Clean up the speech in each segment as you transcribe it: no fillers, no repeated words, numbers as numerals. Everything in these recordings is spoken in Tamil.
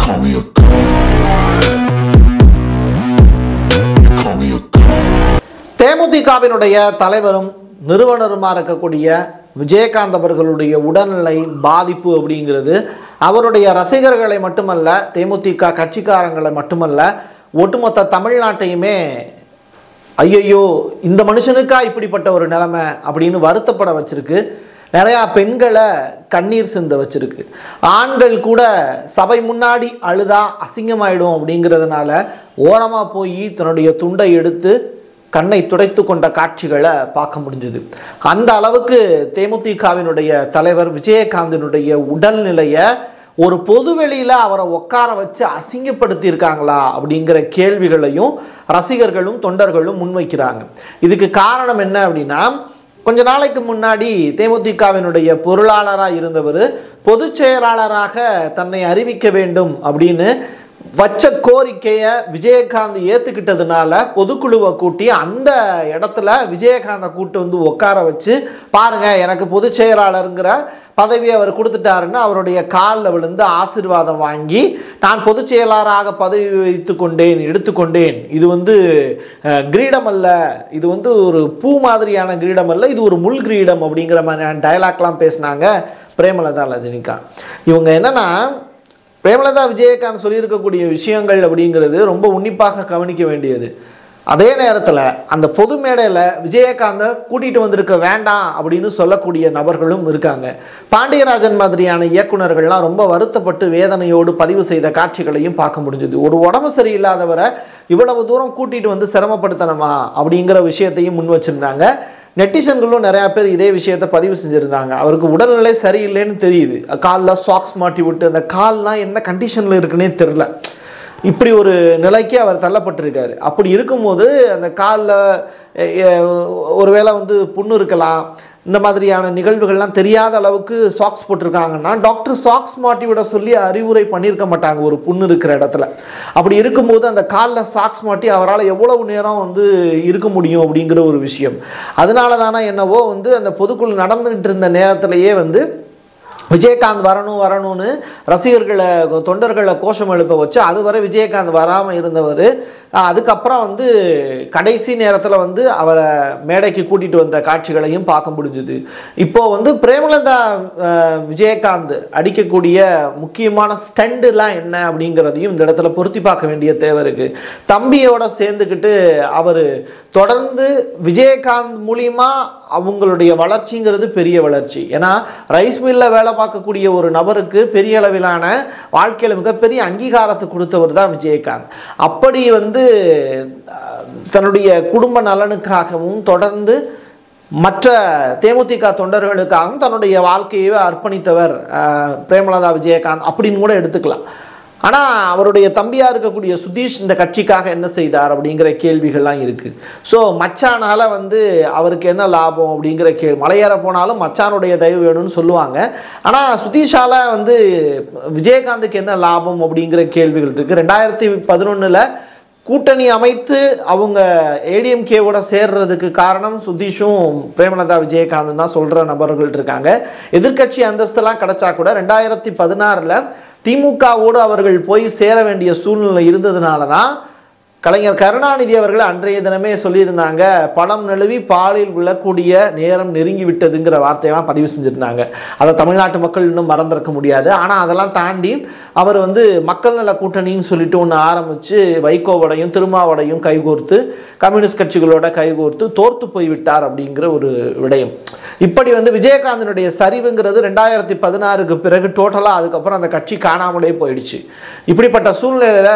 call me a god. You call me a god. தேமுதிகவினுடைய தலைவரும் நிறுவனருமா இருக்கக்கூடிய விஜயகாந்த் அவர்களுடைய உடல்நிலை பாதிப்பு அப்படிங்கிறது அவருடைய ரசிகர்களை மட்டுமல்ல, தேமுதிக கட்சிக்காரங்களை மட்டுமல்ல, ஒட்டுமொத்த தமிழ்நாட்டையுமே ஐயையோ இந்த மனுஷனுக்கா இப்படிப்பட்ட ஒரு நிலைமை அப்படின்னு வருத்தப்பட வச்சிருக்கு. நிறையா பெண்களை கண்ணீர் சிந்த வச்சிருக்கு. ஆண்கள் கூட சபை முன்னாடி அழுதா அசிங்கமாயிடும் அப்படிங்கிறதுனால ஓரமாக போய் தன்னுடைய துண்டை எடுத்து கண்ணை துடைத்து கொண்ட காட்சிகளை பார்க்க முடிஞ்சுது. அந்த அளவுக்கு தேமுதிகவினுடைய தலைவர் விஜயகாந்தினுடைய உடல்நிலையை ஒரு பொதுவெளியில் அவரை உட்கார வச்சு அசிங்கப்படுத்தியிருக்காங்களா அப்படிங்கிற கேள்விகளையும் ரசிகர்களும் தொண்டர்களும் முன்வைக்கிறாங்க. இதுக்கு காரணம் என்ன அப்படின்னா, கொஞ்ச நாளைக்கு முன்னாடி தேமுதிகவினுடைய பொருளாளராக இருந்தவர் பொதுச் செயலாளராக தன்னை அறிவிக்க வேண்டும் அப்படின்னு வச்ச கோரிக்கையை விஜயகாந்த் ஏற்றுக்கிட்டதுனால பொதுக்குழுவை கூட்டி அந்த இடத்துல விஜயகாந்தை கூட்டு வந்து உட்கார வச்சு பாருங்க எனக்கு பொதுச் செயலாளருங்கிற பதவியை அவர் கொடுத்துட்டாருன்னு அவருடைய காலில் விழுந்து ஆசீர்வாதம் வாங்கி நான் பொதுச் செயலாளராக பதவி எடுத்துக்கொண்டேன். இது வந்து கிரீடம் அல்ல, இது வந்து ஒரு பூ மாதிரியான கிரீடம் அல்ல, இது ஒரு முள் கிரீடம் அப்படிங்கிற மாதிரியான டயலாக்லாம் பேசினாங்க பிரேமலதா ரஜினிகாந்த். இவங்க என்னன்னா, பிரேமலதா விஜயகாந்த் சொல்லியிருக்கக்கூடிய விஷயங்கள் அப்படிங்கிறது ரொம்ப உன்னிப்பாக கவனிக்க வேண்டியது. அதே நேரத்தில் அந்த பொது மேடையில் விஜயகாந்தை கூட்டிகிட்டு வந்திருக்க வேண்டாம் அப்படின்னு சொல்லக்கூடிய நபர்களும் இருக்காங்க. பாண்டியராஜன் மாதிரியான இயக்குநர்கள்லாம் ரொம்ப வருத்தப்பட்டு வேதனையோடு பதிவு செய்த காட்சிகளையும் பார்க்க முடிஞ்சது. ஒரு உடம்பு சரியில்லாதவரை இவ்வளவு தூரம் கூட்டிகிட்டு வந்து சிரமப்படுத்தணுமா அப்படிங்கிற விஷயத்தையும் முன் வச்சுருந்தாங்க. நெட்டிசன்களும் நிறையா பேர் இதே விஷயத்தை பதிவு செஞ்சுருந்தாங்க. அவருக்கு உடல்நிலை சரியில்லைன்னு தெரியுது, காலில் சாக்ஸ் மாட்டி விட்டு அந்த கால்லாம் என்ன கண்டிஷனில் இருக்குன்னே தெரில, இப்படி ஒரு நிலைக்கு அவர் தள்ளப்பட்டிருக்காரு. அப்படி இருக்கும்போது அந்த காலில் ஒருவேளை வந்து புண்ணு இருக்கலாம், இந்த மாதிரியான நிகழ்வுகள்லாம் தெரியாத அளவுக்கு சாக்ஸ் போட்டிருக்காங்கன்னா டாக்டர் சாக்ஸ் மாட்டி விட சொல்லி அறிவுரை பண்ணியிருக்க மாட்டாங்க ஒரு புண்ணு இருக்கிற இடத்துல. அப்படி இருக்கும்போது அந்த காலில் சாக்ஸ் மாட்டி அவரால் எவ்வளவு நேரம் வந்து இருக்க முடியும் அப்படிங்கிற ஒரு விஷயம். அதனால தானே என்னவோ வந்து அந்த பொதுக்குழு நடந்துகிட்டு இருந்த நேரத்திலேயே வந்து விஜயகாந்த் வரணும்னு ரசிகர்களை தொண்டர்களை கோஷம் எழுப்ப வச்சு அதுவரை விஜயகாந்த் வராமல் இருந்தவர் அதுக்கப்புறம் வந்து கடைசி நேரத்தில் வந்து அவரை மேடைக்கு கூட்டிகிட்டு வந்த காட்சிகளையும் பார்க்க முடிஞ்சுது. இப்போது வந்து பிரேமலதா விஜயகாந்த் அடிக்கக்கூடிய முக்கியமான ஸ்டண்டுலாம் என்ன அப்படிங்கிறதையும் இந்த இடத்துல பொருத்தி பார்க்க வேண்டிய தேவை இருக்குது. தம்பியோட சேர்ந்துக்கிட்டு அவர் தொடர்ந்து விஜயகாந்த் மூலிமா அவங்களுடைய வளர்ச்சிங்கிறது பெரிய வளர்ச்சி. ஏன்னா ரைஸ் மில்லில் வேலை பார்க்கக்கூடிய ஒரு நபருக்கு பெரிய அளவிலான வாழ்க்கையில் மிகப்பெரிய அங்கீகாரத்தை கொடுத்தவர் தான் விஜயகாந்த். அப்படி வந்து தன்னுடைய குடும்ப நலனுக்காகவும் தொடர்ந்து மற்ற தேமுதிக தொண்டர்களுக்காகவும் தன்னுடைய வாழ்க்கையை அர்ப்பணித்தவர் பிரேமலதா விஜயகாந்த் அப்படின்னு கூட எடுத்துக்கலாம். ஆனால் அவருடைய தம்பியாக இருக்கக்கூடிய சுதீஷ் இந்த கட்சிக்காக என்ன செய்தார் அப்படிங்கிற கேள்விகள்லாம் இருக்குது. ஸோ மச்சானால் வந்து அவருக்கு என்ன லாபம் அப்படிங்கிற மலையேற போனாலும் மச்சானுடைய தயவு வேணும்னு சொல்லுவாங்க. ஆனால் சுதீஷால் வந்து விஜயகாந்துக்கு என்ன லாபம் அப்படிங்கிற கேள்விகள் இருக்குது. 2011 கூட்டணி அமைத்து அவங்க ஏடிஎம்கேவோட சேர்றதுக்கு காரணம் சுதீஷும் பிரேமலதா விஜயகாந்த் தான் சொல்கிற நபர்கள் இருக்காங்க. எதிர்கட்சி அந்தஸ்தெல்லாம் கிடைச்சா கூட 2016 திமுகவோடு அவர்கள் போய் சேர வேண்டிய சூழ்நிலை இருந்ததுனால தான் கலைஞர் கருணாநிதி அவர்கள் அன்றைய தினமே சொல்லியிருந்தாங்க, பணம் நழுவி பாலில் விழக்கூடிய நேரம் நெருங்கி விட்டதுங்கிற வார்த்தையெல்லாம் பதிவு செஞ்சுருந்தாங்க. அதை தமிழ்நாட்டு மக்கள் இன்னும் மறந்திருக்க முடியாது. ஆனால் அதெல்லாம் தாண்டி அவர் வந்து மக்கள் நல கூட்டணின்னு சொல்லிட்டு ஒன்று ஆரம்பித்து வைகோவோடையும் திருமாவோடையும் கைகோர்த்து கம்யூனிஸ்ட் கட்சிகளோட கைகோர்த்து தோர்த்து போய்விட்டார் அப்படிங்கிற ஒரு விடயம். இப்படி வந்து விஜயகாந்தினுடைய சரிவுங்கிறது 2016 பிறகு டோட்டலாக அதுக்கப்புறம் அந்த கட்சி காணாமலே போயிடுச்சு. இப்படிப்பட்ட சூழ்நிலையில்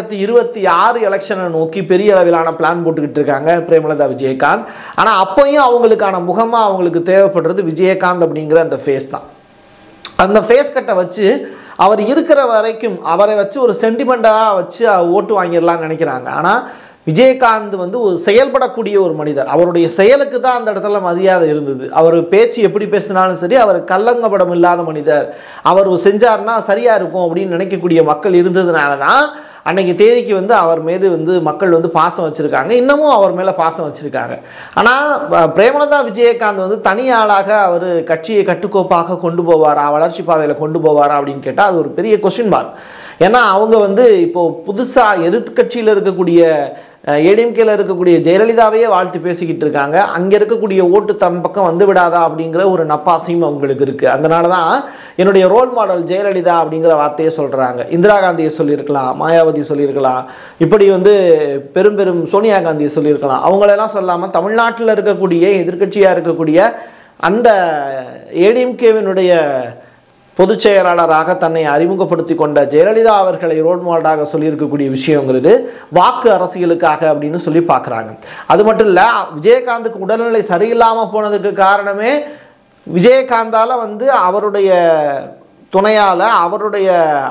2026 எலெக்ஷனை நோக்கி பெரிய அளவிலான பிளான் போட்டுக்கிட்டு இருக்காங்க பிரேமலதா விஜயகாந்த். ஆனால் அப்பையும் அவங்களுக்கான முகமாக அவங்களுக்கு தேவைப்படுறது விஜயகாந்த் அப்படிங்கிற அந்த ஃபேஸ் தான். அந்த ஃபேஸ் கட்டை வச்சு அவர் இருக்கிற வரைக்கும் அவரை வச்சு ஒரு சென்டிமெண்ட்டாக வச்சு ஓட்டு வாங்கிடலாம்னு நினைக்கிறாங்க. ஆனால் விஜயகாந்த் வந்து ஒரு செயல்படக்கூடிய ஒரு மனிதர். அவருடைய செயலுக்கு தான் அந்த இடத்துல மரியாதை இருந்தது. அவர் பேச்சு எப்படி பேசினாலும் சரி, அவர் கல்லங்கப்படம் இல்லாத மனிதர், அவர் செஞ்சார்னா சரியாக இருக்கும் அப்படின்னு நினைக்கக்கூடிய மக்கள் இருந்ததுனால தான் அன்னைக்கு தேதிக்கு வந்து அவர் மீது வந்து மக்கள் வந்து பாசம் வச்சுருக்காங்க. இன்னமும் அவர் மேலே பாசம் வச்சுருக்காங்க. ஆனால் பிரேமலதா விஜயகாந்த் வந்து தனி ஆளாக அவர் கட்சியை கட்டுக்கோப்பாக கொண்டு போவாரா, வளர்ச்சி பாதையில் கொண்டு போவாரா அப்படின்னு கேட்டால் அது ஒரு பெரிய கொஸ்டின் மார்க். ஏன்னா அவங்க வந்து இப்போ புதுசாக எதிர்கட்சியில் இருக்கக்கூடிய ஏடிஎம்கேல இருக்கக்கூடிய ஜெயலலிதாவையே வாழ்த்து பேசிக்கிட்டு இருக்காங்க. அங்கே இருக்கக்கூடிய ஓட்டு தன் பக்கம் வந்து விடாதா அப்படிங்கிற ஒரு நப்பாசையும் அவங்களுக்கு இருக்குது. அதனால தான் என்னுடைய ரோல் மாடல் ஜெயலலிதா அப்படிங்கிற வார்த்தையை சொல்கிறாங்க. இந்திரா காந்தியை சொல்லியிருக்கலாம், மாயாவதி சொல்லியிருக்கலாம், இப்படி வந்து பெரும் சோனியா காந்தியை சொல்லியிருக்கலாம். அவங்களெல்லாம் சொல்லாமல் தமிழ்நாட்டில் இருக்கக்கூடிய எதிர்கட்சியாக இருக்கக்கூடிய அந்த ஏடிஎம்கேவினுடைய பொதுச் செயலாளராக தன்னை அறிமுகப்படுத்தி கொண்ட ஜெயலலிதா அவர்களை ரோல் மாடலாக சொல்லியிருக்கக்கூடிய விஷயங்கிறது வாக்கு அரசியலுக்காக அப்படின்னு சொல்லி பார்க்குறாங்க. அது மட்டும் இல்லை, விஜயகாந்துக்கு உடல்நிலை சரியில்லாமல் போனதுக்கு காரணமே விஜயகாந்தால் வந்து அவருடைய துணையால் அவருடைய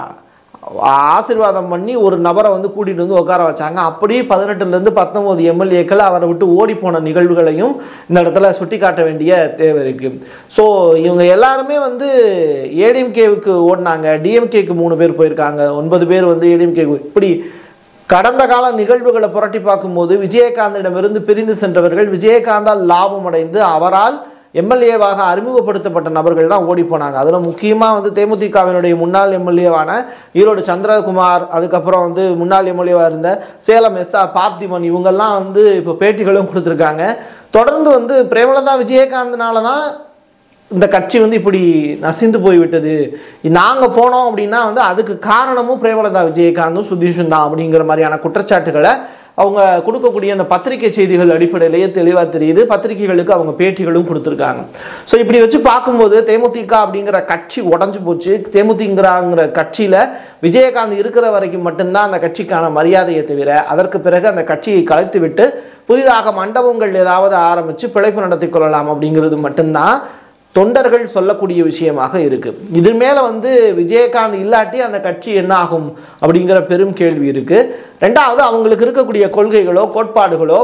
ஆசீர்வாதம் பண்ணி ஒரு நபரை வந்து கூட்டிகிட்டு வந்து உட்கார வச்சாங்க. அப்படி 18லேருந்து 19 எம்எல்ஏக்கள் அவரை விட்டு ஓடி போன நிகழ்வுகளையும் இந்த இடத்துல சுட்டி காட்ட வேண்டிய தேவை இருக்குது. ஸோ இவங்க எல்லாருமே வந்து ஏடிஎம்கேவுக்கு ஓடினாங்க, டிஎம்கேக்கு 3 பேர் போயிருக்காங்க, 9 பேர் வந்து ஏடிஎம்கேக்கு. இப்படி கடந்த கால நிகழ்வுகளை புரட்டி பார்க்கும்போது விஜயகாந்திடமிருந்து பிரிந்து சென்றவர்கள் விஜயகாந்தால் லாபம் அடைந்து அவரால் எம்எல்ஏவாக அறிமுகப்படுத்தப்பட்ட நபர்கள் தான் ஓடி போனாங்க. அதில் முக்கியமாக வந்து தேமுதிகவினுடைய முன்னாள் எம்எல்ஏவான ஈரோடு சந்திரகுமார், அதுக்கப்புறம் வந்து முன்னாள் எம்எல்ஏவாக இருந்த சேலம் எஸ் ஆர் பார்த்திபன், இவங்கெல்லாம் வந்து இப்போ பேட்டிகளும் கொடுத்துருக்காங்க. தொடர்ந்து வந்து பிரேமலதா விஜயகாந்த்னால தான் இந்த கட்சி வந்து இப்படி நசிந்து போய்விட்டது, நாங்கள் போனோம் அப்படின்னா வந்து அதுக்கு காரணமும் பிரேமலதா விஜயகாந்தும் சுதீஷும் தான் அப்படிங்கிற மாதிரியான குற்றச்சாட்டுகளை அவங்க கொடுக்கக்கூடிய அந்த பத்திரிகை செய்திகள் அடிப்படையிலேயே தெளிவாக தெரியுது. பத்திரிகைகளுக்கு அவங்க பேட்டிகளும் கொடுத்துருக்காங்க. ஸோ இப்படி வச்சு பார்க்கும்போது தேமுதிக அப்படிங்கிற கட்சி உடஞ்சி போச்சு. தேமுதிகங்கிற கட்சியில் விஜயகாந்த் இருக்கிற வரைக்கும் மட்டும்தான் அந்த கட்சிக்கான மரியாதையை தவிர அதற்கு பிறகு அந்த கட்சியை கலைத்து விட்டு புதிதாக மண்டபங்கள் ஏதாவது ஆரம்பித்து பிழைப்பு நடத்தி கொள்ளலாம் அப்படிங்கிறது மட்டும்தான் தொண்டர்கள் சொல்லக்கூடிய விஷயமாக இருக்குது. இது மேலே வந்து விஜயகாந்த் இல்லாட்டி அந்த கட்சி என்ன ஆகும் அப்படிங்கிற பெரும் கேள்வி இருக்குது. ரெண்டாவது, அவங்களுக்கு இருக்கக்கூடிய கொள்கைகளோ கோட்பாடுகளோ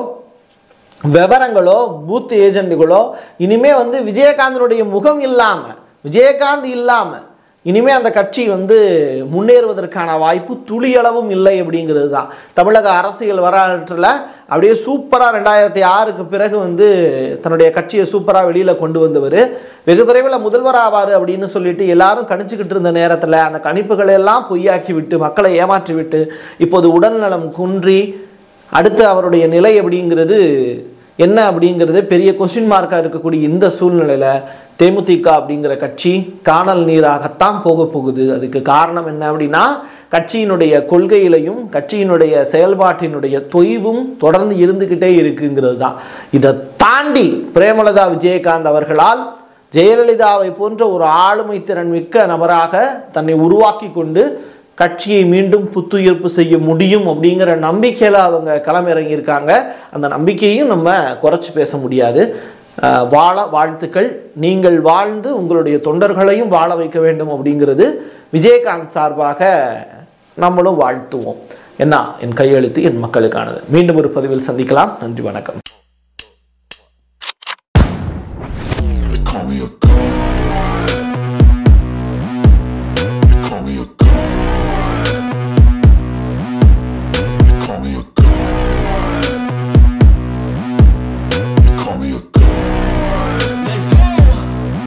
விவரங்களோ பூத் ஏஜென்ட்டுகளோ இனிமே வந்து விஜயகாந்தனுடைய முகம் இல்லாமல் விஜயகாந்த் இல்லாமல் இனிமே அந்த கட்சி வந்து முன்னேறுவதற்கான வாய்ப்பு துளியளவும் இல்லை அப்படிங்கிறது தான். தமிழக அரசியல் வரலாற்றில் அப்படியே சூப்பராக 2006க்கு பிறகு வந்து தன்னுடைய கட்சியை சூப்பராக வெளியில் கொண்டு வந்தவர் வெகு விரைவில் முதல்வர் ஆவார் அப்படின்னு சொல்லிட்டு எல்லாரும் கணிச்சுக்கிட்டு இருந்த நேரத்தில் அந்த கணிப்புகளை எல்லாம் பொய்யாக்கி விட்டு மக்களை ஏமாற்றி விட்டு இப்போது உடல்நலம் குன்றி அடுத்து அவருடைய நிலை அப்படிங்கிறது என்ன அப்படிங்கிறது பெரிய கொஸ்டின் மார்க்காக இருக்கக்கூடிய இந்த சூழ்நிலையில் தேமுதிக அப்படிங்கிற கட்சி காணல் நீராகத்தான் போகுது. அதுக்கு காரணம் என்ன அப்படின்னா கட்சியினுடைய கொள்கையிலையும் கட்சியினுடைய செயல்பாட்டினுடைய தொய்வும் தொடர்ந்து இருந்துக்கிட்டே இருக்குங்கிறது தான். இதை தாண்டி பிரேமலதா விஜயகாந்த் அவர்களால் ஜெயலலிதாவை போன்ற ஒரு ஆளுமை திறன் மிக்க நபராக தன்னை உருவாக்கி கொண்டு கட்சியை மீண்டும் புத்துயிர்ப்பு செய்ய முடியும் அப்படிங்கிற நம்பிக்கையில் அவங்க களமிறங்கியிருக்காங்க. அந்த நம்பிக்கையும் நம்ம குறைச்சி பேச முடியாது. வாழ வாழ்த்துக்கள். நீங்கள் வாழ்ந்து உங்களுடைய தொண்டர்களையும் வாழ வைக்க வேண்டும் அப்படிங்கிறது விஜயகாந்த் சார்பாக நம்மளும் வாழ்த்துவோம். என்ன, என் கையெழுத்து என் மக்களுக்கானது. மீண்டும் ஒரு பதிவில் சந்திக்கலாம். நன்றி, வணக்கம்.